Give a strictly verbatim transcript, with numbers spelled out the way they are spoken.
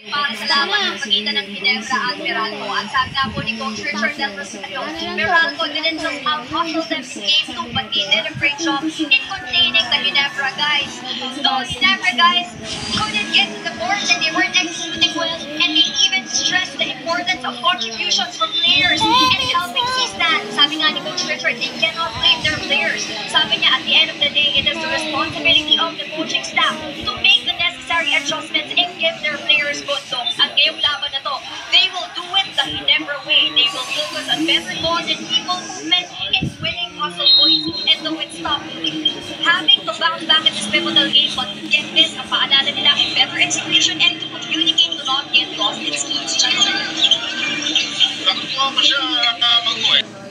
Para sa laban ng pagitan ng Ginebra at Meralco. At sabi nga po ni Coach Richard Del Rosario, Meralco didn't somehow hustle them to game two, but they did a great job in containing the Ginebra guys. Those Ginebra guys couldn't get to the boards and they weren't executing well, and they even stressed the importance of contributions from players and helping C-Stan. Sabi nga ni Coach Richard, they cannot blame their players. Sabi niya, at the end of the day, it is the responsibility of the coaching staff to make the necessary adjustments and give their players good looks. At ngayong laban na to, they will do it the Ginebra way. They will focus on better balls and people movement and winning hustle points. And though it's tough, having to bounce back at this pivotal game, but get this, ang paalala nila ay better execution and to communicate to not get lost in schemes. Bakit mo siya, uh, Mang Noel?